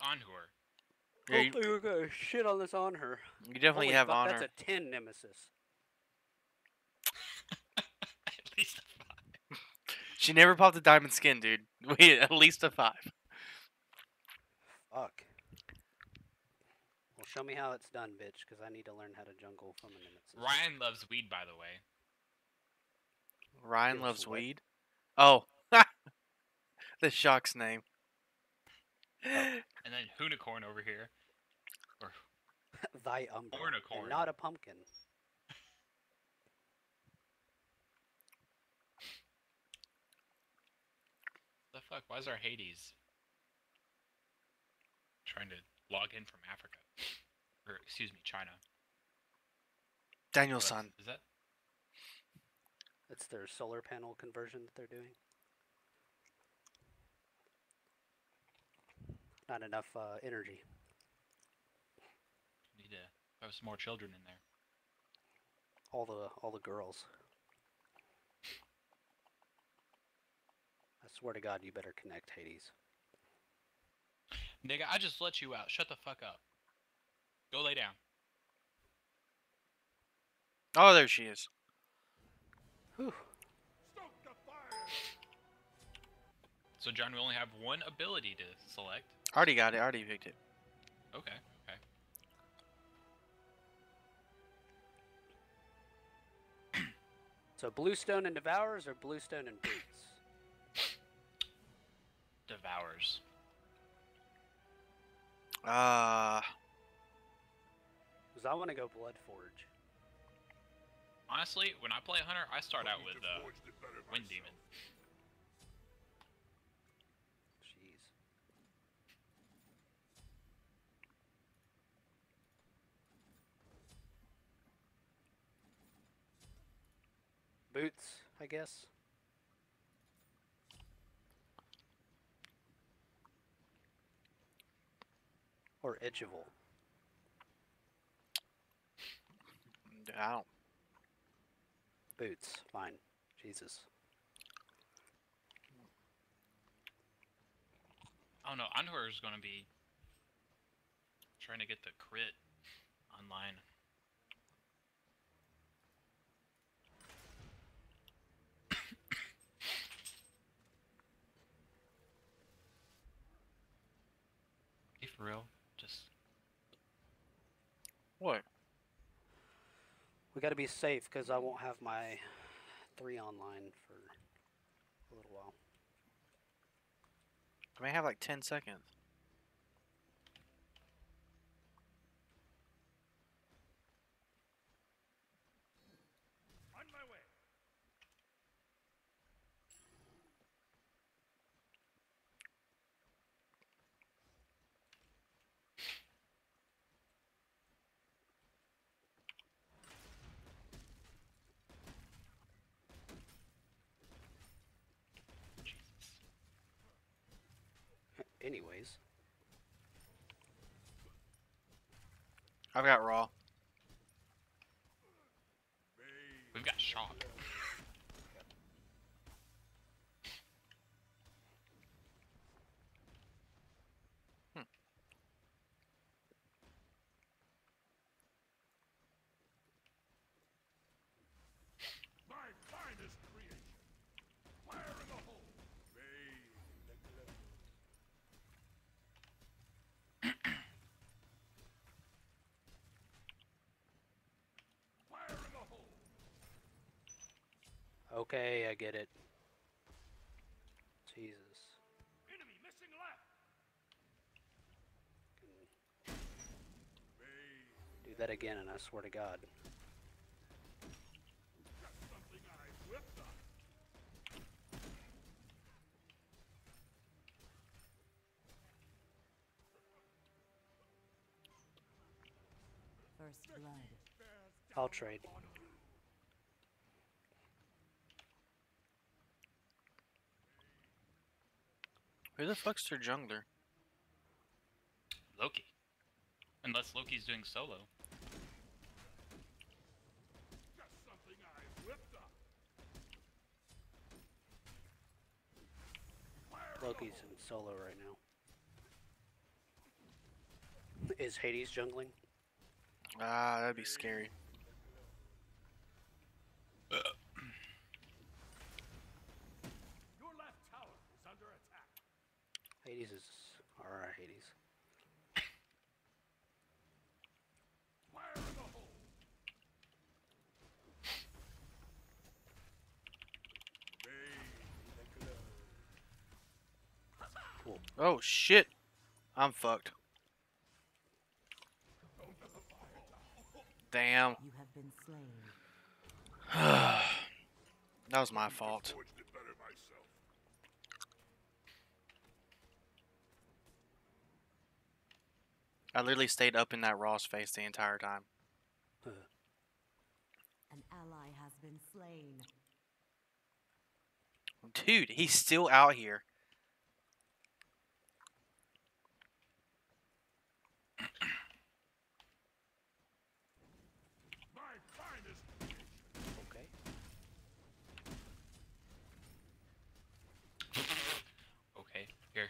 Anhur. Yeah, you, Hopefully we're gonna shit on this on her. you definitely Holy have fuck, honor. That's a 10 nemesis. At least a 5. She never popped a diamond skin, dude. Wait, at least a 5. Fuck. Well, show me how it's done, bitch, because I need to learn how to jungle from a nemesis. Ryan loves weed, by the way. Ryan Feels loves what? weed. Oh, the Shock's name. And then Hoonicorn over here. Or Thy umbra, Ornicorn. and not a pumpkin. the fuck? Why is our Hades trying to log in from Africa? Or excuse me, China. Daniel's son. Is that? It's their solar panel conversion that they're doing. Not enough energy. Need to have some more children in there. All the girls. I swear to God, you better connect, Hades. Nigga, I just let you out. Shut the fuck up. Go lay down. Oh, there she is. Whew. So, John, we only have one ability to select. Already got it. Already picked it. Okay, okay. So Bluestone and Devours or Bluestone and Boots? Devours. Because I want to go Bloodforge. Honestly, when I play Hunter, I start out with Wind Demon. Jeez. Boots, I guess. Or Edgeable. Ow. Boots, fine. Jesus. Oh no, Anhur is going to be trying to get the crit online. Hey, for real? Just... What? We gotta be safe because I won't have my 3 online for a little while. I may have like 10 seconds. On my way. Jesus. Anyways. I've got raw. We've got Shock. My finest creation. Fire in the hole. Fire in the hole. Okay, I get it. Jesus. Enemy missing left. Do that again and I swear to God. Got something I whipped up. First blood. I'll trade. Who the fuck's their jungler? Loki. Unless Loki's doing solo. Got something I whipped up. Fire in the Loki's hole. in solo right now. Is Hades jungling? Ah, that'd be scary. Your left tower is under attack. Hades is alright. Hades. Fire in the hole. Bathe in the glow. Cool. Oh shit! I'm fucked. Damn. You have been slain. That was my fault. Forged it better myself. I literally stayed up in that Ross face the entire time. An ally has been slain. Dude, he's still out here. My finest creation. Okay. Okay, here.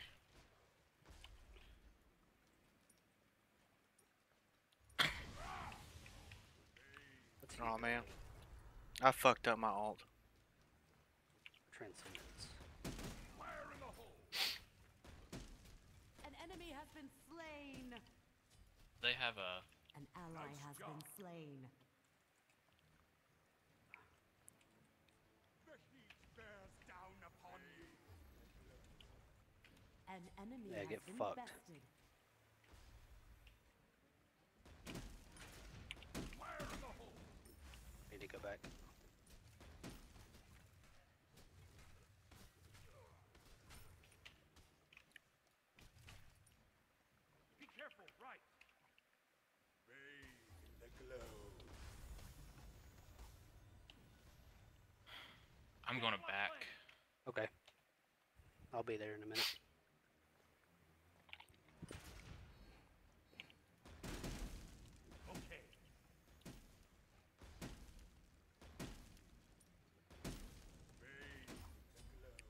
Let's see. Oh man, I fucked up my alt. Transcendence. Fire in the hole. An enemy has been slain. They have a. An ally Nice has job. been slain. The heat bears down upon me. An enemy Yeah, has get been fucked. bested. Fire in the hole. Need to go back. Be careful, right. Bathe in the glow. I'm going to back. Okay. I'll be there in a minute. Okay. Bathe in the glow.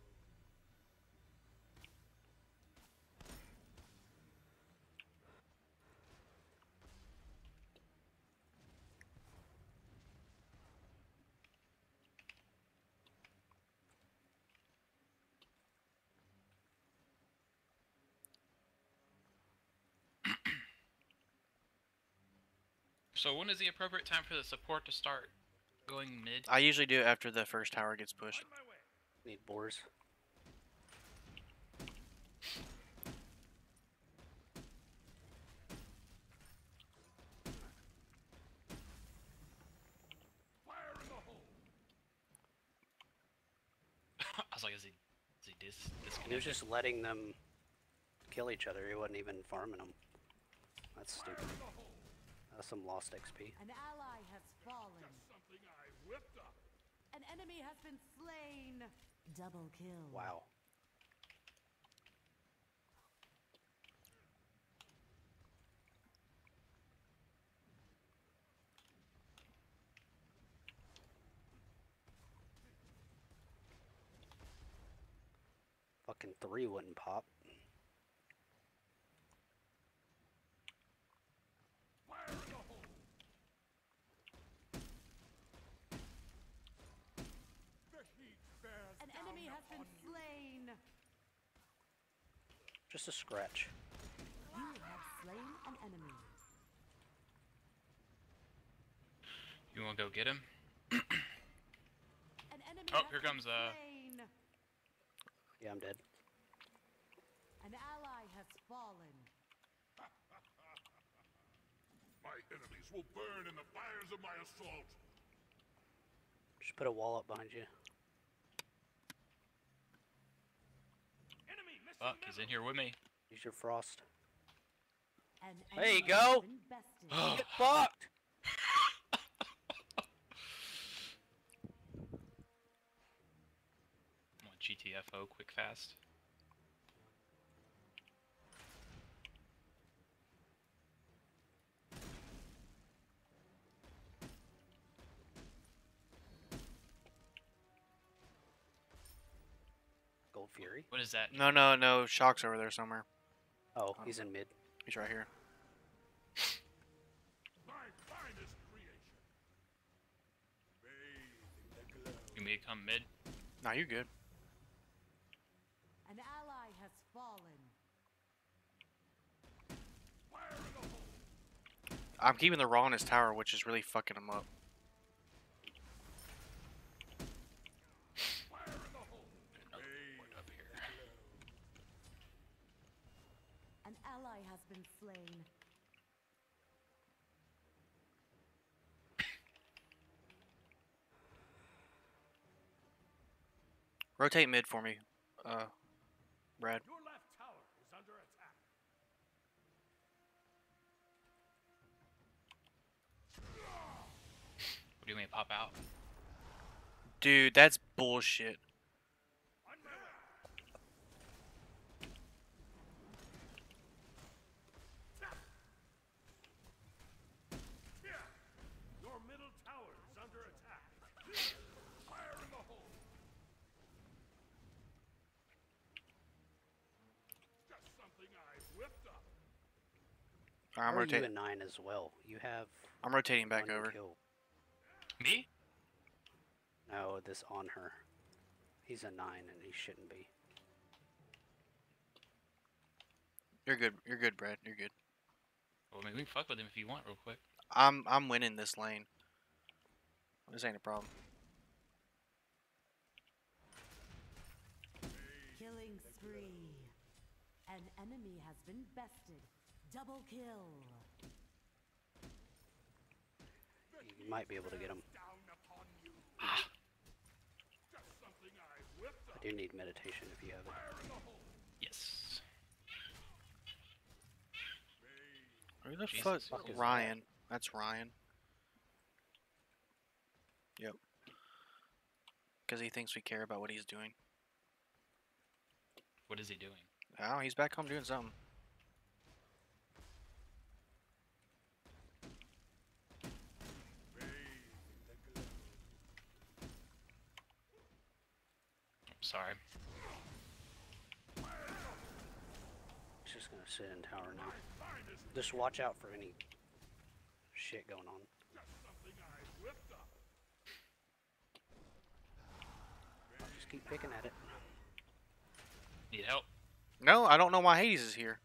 So when is the appropriate time for the support to start going mid? I usually do it after the first tower gets pushed. On my way. Need boars. Fire in the hole. I was like, is he He was disconnected? just letting them kill each other. He wasn't even farming them. That's Fire stupid. in the hole. That's some lost XP. An ally has fallen. Just something I whipped up. An enemy has been slain. Double kill. Wow. Fucking 3 wouldn't pop. Fire in the hole. The heat bears An down enemy has been upon you. slain. Just a scratch. You have slain an enemy. You want to go get him? An enemy Oh, has here been comes, slain. Yeah, I'm dead. An ally has fallen. My enemies will burn in the fires of my assault. Just put a wall up behind you. Enemy missing Fuck, he's in here with me. Use your frost. An There you enemy go. has been bested. Get fucked! I'm on GTFO quick fast. Gold Fury. What is that? No, Shock's over there somewhere. Oh, he's in mid. He's right here. You may come mid. Nah, you're good. An ally has fallen. Fire in the hole! I'm keeping the Raw in his tower, which is really fucking him up. Fire in the hole! Up here. An ally has been slain. Rotate mid for me, Brad. Your left tower is under attack. What do you mean pop out? Dude, that's bullshit. On my way! Yeah. Your middle tower is under attack. Fire in the hole! Just something I whipped up. Alright, I'm Or you rotating. and 9 as well. You have I'm rotating back one over. kill. Me? No, this on her. He's a 9 and he shouldn't be. You're good. You're good, Brad. You're good. Well, I mean, we can fuck with him if you want, real quick. I'm winning this lane. This ain't a problem. Killing spree. An enemy has been bested. Double kill. You might be able to get him. Down upon you. Just something I whipped I up. do need meditation if you have it. Fire in the hole! Yes. Who the Jesus. fuck? Fuck is Ryan. That's Ryan. Yep. Because he thinks we care about what he's doing. What is he doing? Oh, he's back home doing something. Sorry. He's just gonna sit in tower now. Just watch out for any shit going on. Just something I whipped up. I'll just keep picking at it. Need help? No, I don't know why Hades is here.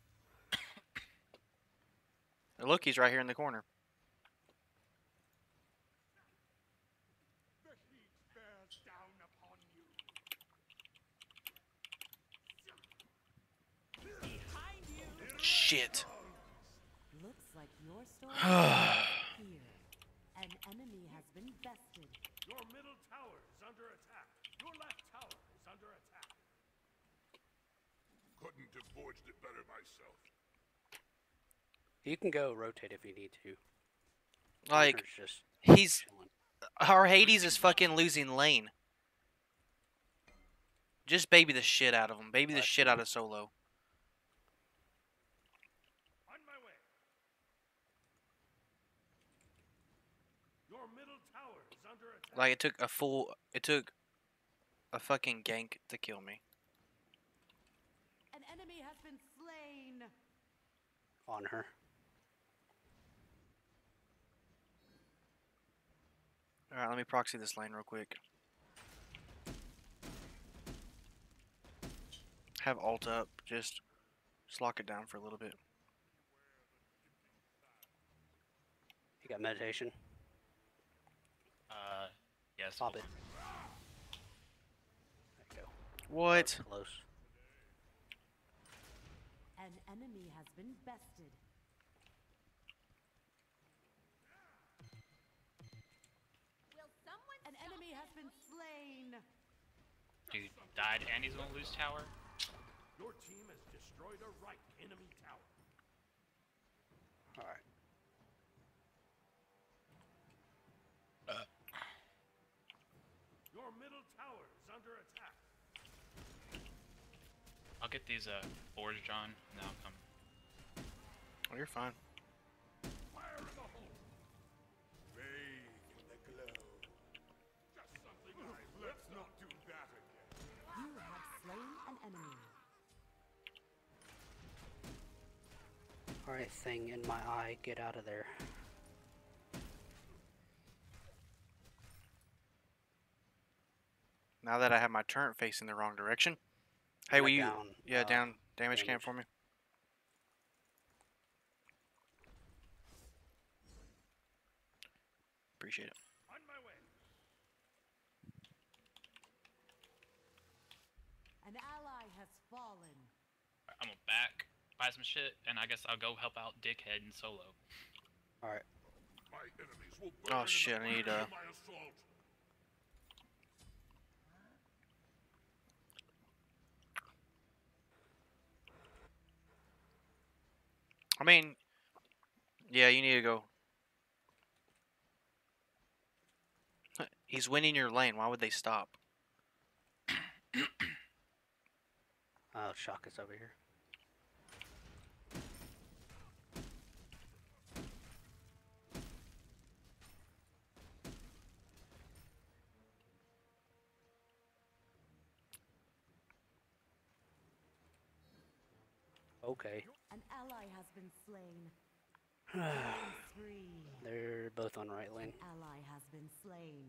Look, he's right here in the corner. The heat bears down upon you. Shit. Looks like your story is here. An enemy has been bested. Your middle tower is under attack. Your left tower is under attack. Couldn't have forged it better myself. You can go rotate if you need to. Like, Hunter's just he's... chilling. Our Hades is fucking losing lane. Just baby the shit out of him. Baby the shit out of Solo. On my way. Your middle tower is under attack. Like, it took a fucking gank to kill me. An enemy has been slain. On her. Alright, let me proxy this lane real quick. Have ult up, just lock it down for a little bit. You got meditation? Yes. Pop hold it. on. There you go. What? Close. An enemy has been bested. An enemy has been slain. Dude died and he's gonna lose tower? Your team has destroyed a right enemy tower. Alright. Your middle tower is under attack. I'll get these boards, John, and then I'll come. Oh, you're fine. Fire in the hole. Bathe in the glow. Just something Let's not do that again. You have slain an enemy. Alright, thing in my eye, get out of there. Now that I have my turret facing the wrong direction. Hey, I'm will you? down, Yeah, down damage cam damage. for me. Appreciate it. On my way. An ally has fallen. I'm gonna back, buy some shit, and I guess I'll go help out Dickhead and Solo. All right. My enemies will Oh, burn in shit, the I need, flames of my assault. I mean, yeah, you need to go. He's winning your lane. Why would they stop? Oh, Shock is over here. Okay. An ally has been slain. Killing spree. They're both on right lane. Ally has been slain.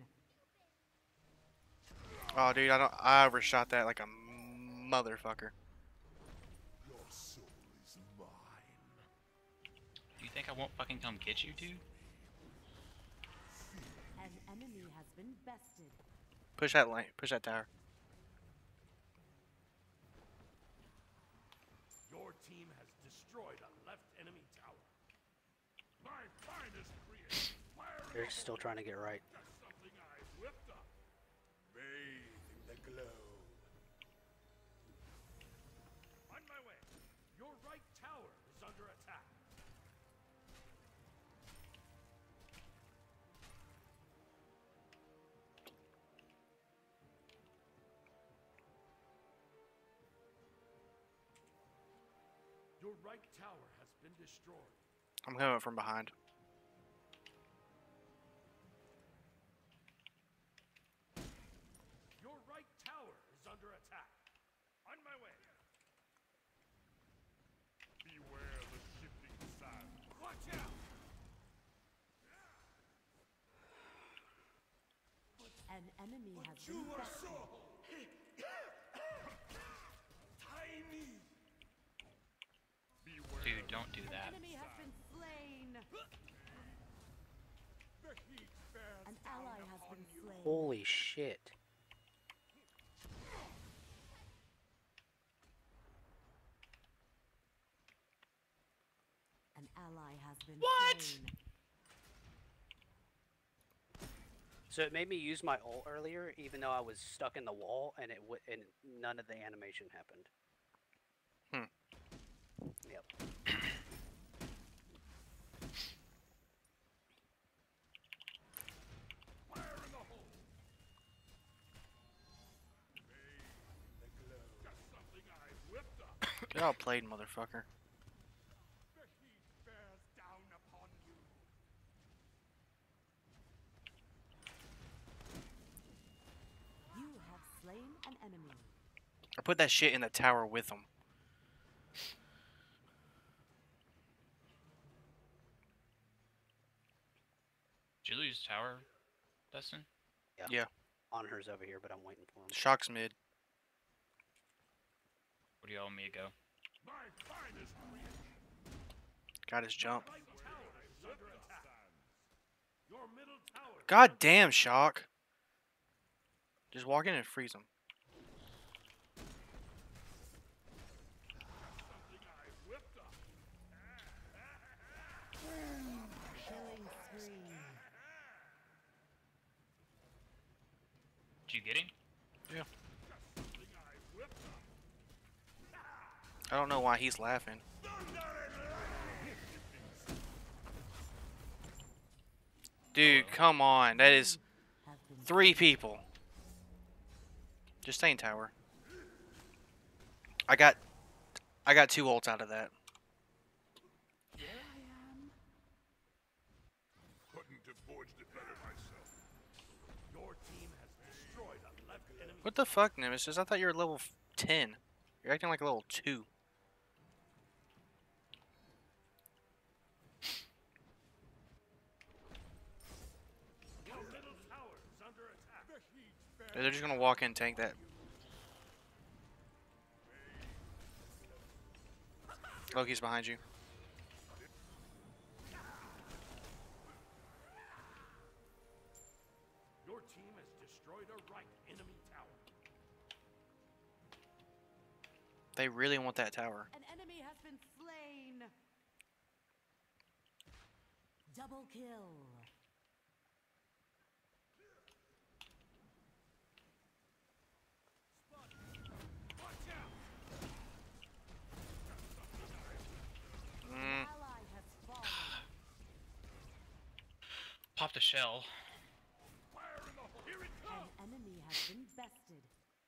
Oh, dude, I overshot that like a motherfucker. Your soul is mine. Do you think I won't fucking come get you, dude? An enemy has been bested. Push that lane. Push that tower. Your team has destroyed a left enemy tower. My finest creation. Fire in They're the still trying to get right. Just something I whipped up. Bathe in the glow. On my way. Your right tower is under attack. Your right tower has been destroyed. I'm coming from behind. Your right tower is under attack. On my way. Beware the shifting sand. Watch out! An enemy has You been are bested. so tiny. Beware. Dude, don't do An that. enemy has been slain. The heat bears An down ally has upon been you. slain. Holy shit. An ally has been What? slain. So it made me use my ult earlier, even though I was stuck in the wall, and and none of the animation happened. Yep. Fire in the hole. The glow. Just something I whipped up. Get all played, motherfucker. The heat bears down upon you. You have slain an enemy. I put that shit in the tower with him. Did you lose tower, Dustin? Yeah. On hers over here, but I'm waiting for him. Shock's mid. Where do you want me to go? My finest creation. Got his jump. Right tower is under attack. Your middle tower. God damn, Shock. Just walk in and freeze him. Something I whipped up. Killing spree. Did you get him? Something I whipped up. I don't know why he's laughing. Dude, come on. That is Have been 3 people. Just stay in tower. I got 2 ults out of that. Here I am. Couldn't have forged it better myself. Your team has destroyed a left enemy. What the fuck, Nemesis? I thought you were level 10. You're acting like a level 2. Your middle tower is under attack. The heat bears They're just gonna walk in and tank that. Loki's behind you. Your team has destroyed a right enemy tower. They really want that tower. An enemy has been slain. Double kill. Mm, Ally has fallen. Popped a shell. Fire in the hole. Here it comes. An enemy has been bested.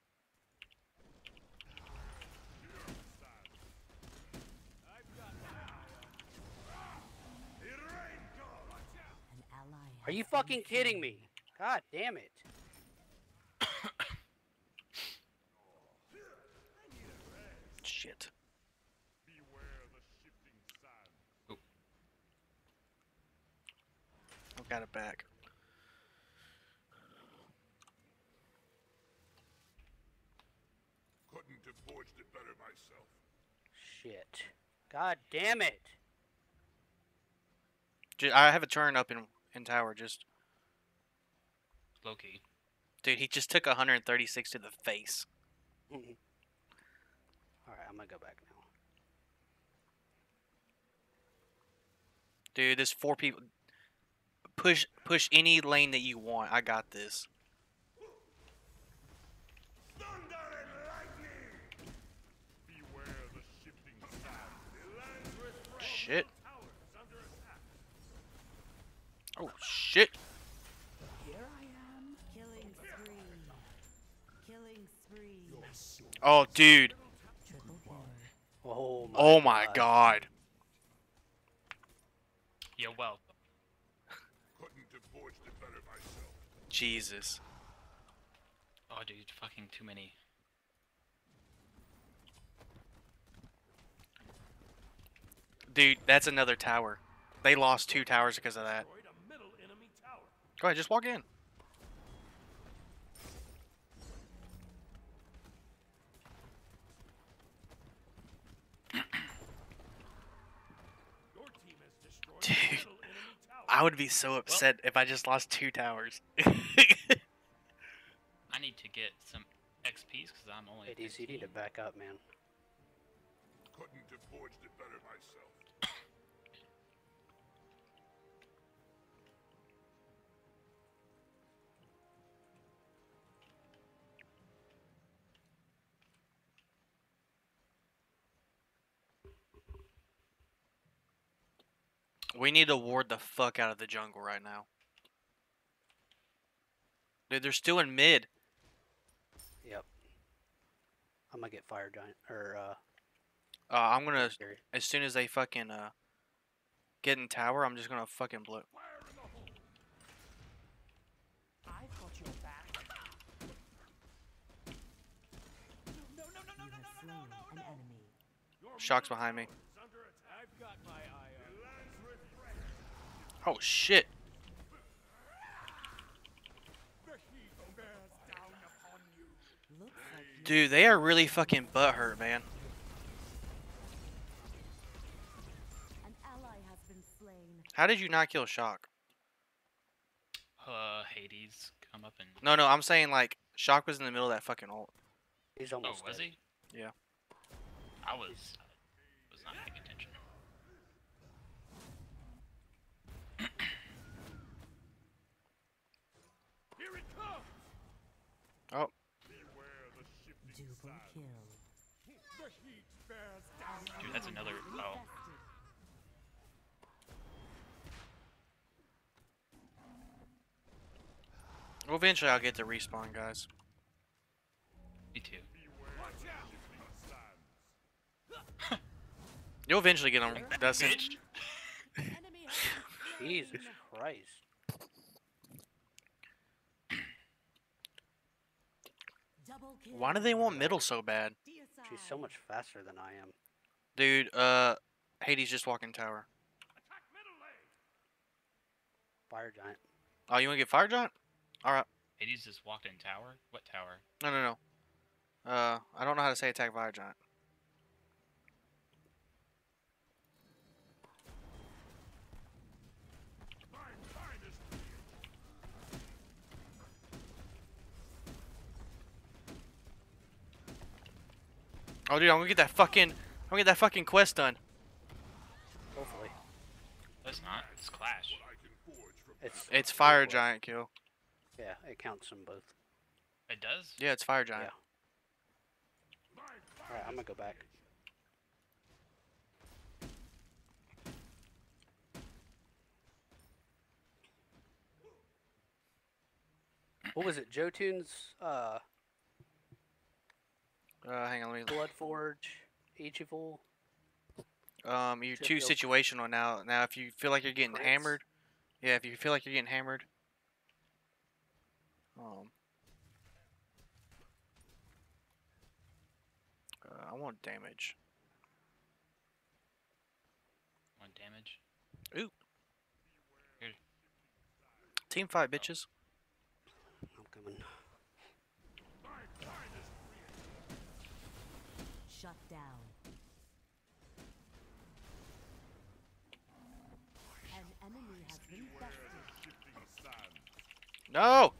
It rained God. Watch out. An ally Are you has been fucking kidding slain. me? God damn it. shit. Beware the shifting sand. I've got it back. Couldn't have forged it better myself. Shit. God damn it. I have a turn up in tower. Just Loki. dude, he just took 136 to the face. Alright, I'm gonna go back now. Dude, there's 4 people. Push any lane that you want. I got this. Thunder and lightning! Beware the shifting sand. The lands refrain. Shit. Towers under attack. Oh shit. Here I am. Killing spree. Killing spree. Oh dude. Triple kill. Oh Oh my god. Yeah, well. Couldn't have forged it better myself. Jesus. Oh, dude, fucking too many. Dude, that's another tower. They lost 2 towers because of that. Destroyed a middle enemy tower. Go ahead, just walk in. Your team has destroyed Dude, a middle enemy tower. I would be so upset if I just lost 2 towers. I need to get some XPs because I'm only. Hey, DC, you need to 15. back up, man. Couldn't have forged it better myself. We need to ward the fuck out of the jungle right now. Dude, they're still in mid. Yep. I'm gonna get Fire Giant, or, I'm gonna, Scary. as soon as they fucking, get in tower, I'm just gonna fucking blow. Fire in the hole. I've got your back. You have slain an enemy. Your Shock's middle behind me. tower is under attack. I've got my eye on. The lands refrain. Oh shit. The heat bears down upon you. Looks like you Dude, they are really fucking butthurt, man. an ally has been slain. How did you not kill Shock? Hades come up and. No, I'm saying like Shock was in the middle of that fucking ult. He's Oh, almost was dead. he? Yeah. I was not paying attention. Here it comes. Oh, Beware the shifting Double sand. kill. The heat bears down. Dude, that's another. Oh, Bested. well, eventually I'll get to respawn, guys. me too. Watch out. Shifting sands. You'll eventually get them, Dustin. Bitch. Enemy has been Jesus slain. Christ. Double kill. Why do they want middle so bad? She's so much faster than I am. Dude, Hades just walking tower. Attack middle lane. Fire Giant. Oh, you wanna get Fire Giant? Alright. Hades just walked in tower? What tower? No, no, no. I don't know how to say attack fire giant. Oh, dude, I'm gonna get that fucking quest done. Hopefully. That's not. It's Clash. It's fire Quest. giant kill. Yeah, it counts them both. It does? Yeah, it's fire giant. Alright, I'm gonna go back. What was it? Jotun's Hang on, let me. Bloodforge, Ichivul. You're too Sheffield. situational now. Now, if you feel like you're getting Prince. hammered, yeah, if you feel like you're getting hammered, I want damage. One damage. Team fight, bitches. I'm coming. Shut down. An enemy has been bested. No.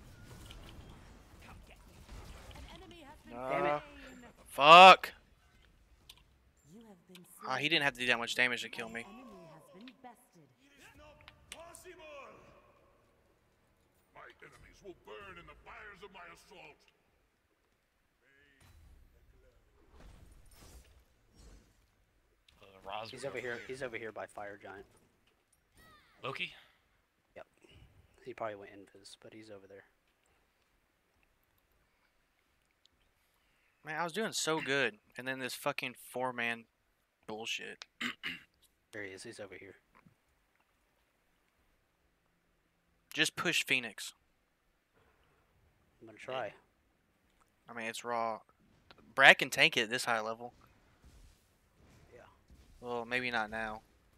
An enemy has been Damn it. slain. Fuck. You have been Ah, he didn't have to do that much damage to kill me. An enemy has been bested. Possible! My enemies will burn in the fires of my assault. Roz He's was over here. He's over here by Fire Giant. Loki? Yep. He probably went invis, but he's over there. Man, I was doing so good, and then this fucking 4-man bullshit. There he is. He's over here. Just push Phoenix. I'm gonna try. I mean, it's raw. Brad can tank it at this high level. Yeah. Well, maybe not now.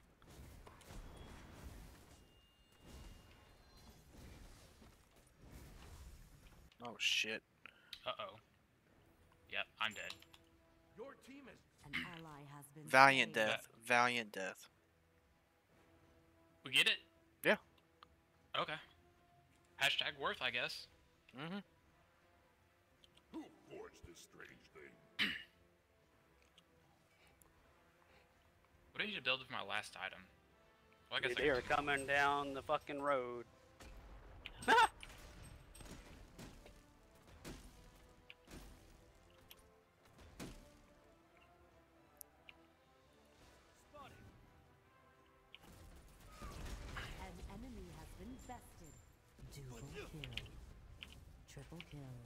Oh shit. Uh-oh. Yep, I'm dead. Your team is An ally has been Valiant slain. death. Valiant death. We get it? Yeah. Okay. Hashtag worth, I guess. Mm-hmm. who forged this strange thing? What do I need to build for my last item? Well, I guess I They're can- coming down the fucking road. An enemy has been bested. Double kill. Triple kill.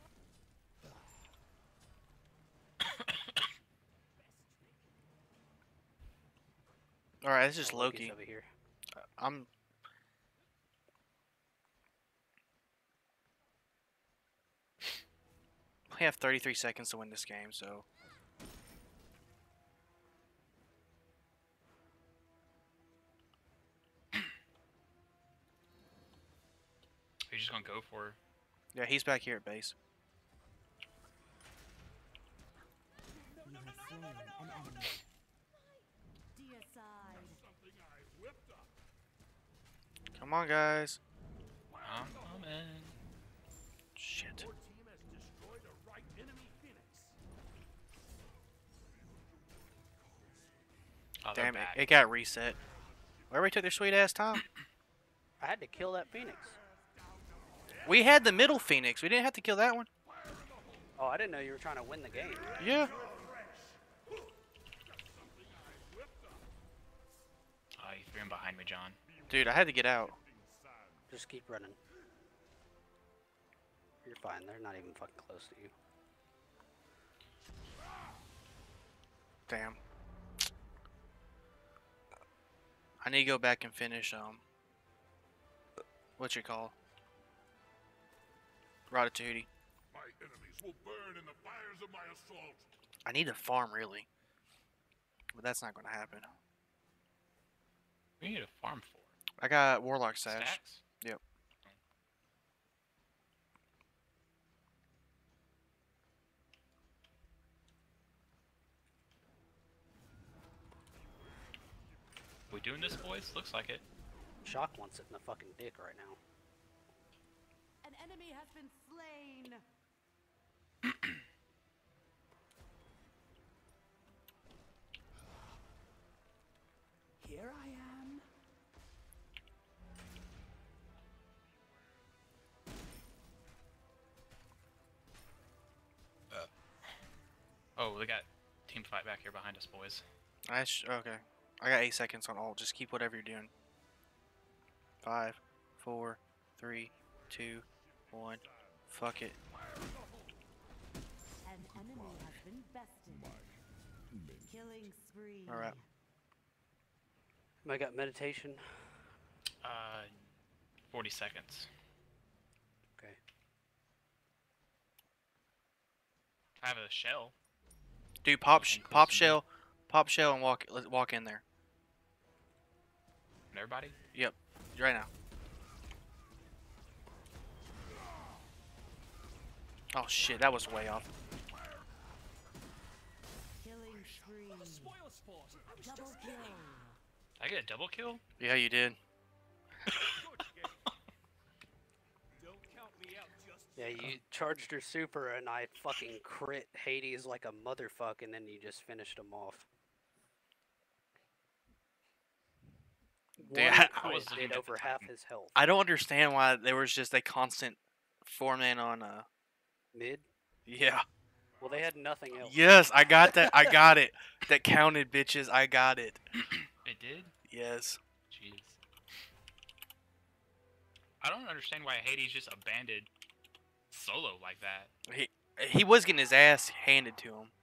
All right, this is Oh, Loki's Loki. over here. I'm. We have 33 seconds to win this game, so. You're just gonna go for Yeah, he's back here at base. You have slain an enemy. Deicide. Something I whipped up. Come on, guys. I'm coming. Shit. Your team has destroyed a right enemy Phoenix. Oh, they're Damn it. back. It got reset. Everybody took their sweet ass time. I had to kill that Phoenix. We had the middle Phoenix. We didn't have to kill that one. Oh, I didn't know you were trying to win the game. Yeah. Oh, you threw him behind me, John. Dude, I had to get out. Just keep running. You're fine. They're not even fucking close to you. Damn. I need to go back and finish, what's it called? Ratatouille. My enemies will burn in the fires of my assault. I need to farm, really. But that's not going to happen. What do you need a farm for? I got Warlock Sash. Stacks? Yep. We doing this, boys? Looks like it. Shock wants it in the fucking dick right now. An enemy has been slain. Here I am. Oh, we got team fight back here behind us, boys. Okay. I got 8 seconds on ult. Just keep whatever you're doing. 5, 4, 3, 2, 1. Fuck it. An enemy has been bested. Killing spree. Alright. I got meditation. 40 seconds. Okay. I have a shell. Dude, pop Include pop shell, and walk in there. And everybody? Yep, right now. Oh shit, that was way off. Killing spree. Double kill. I get a double kill? Yeah, you did. Don't count me out just Yeah, you charged your super and I fucking crit Hades like a motherfucker and then you just finished him off. Dude, One I crit was looking did at over the half time. his health. I don't understand why there was just a constant 4-man on Mid? yeah. Well, they had nothing else. Yes, I got that. I got it. That counted, bitches. I got it. It did? Yes. Jeez. I don't understand why Hades just abandoned solo like that. He was getting his ass handed to him.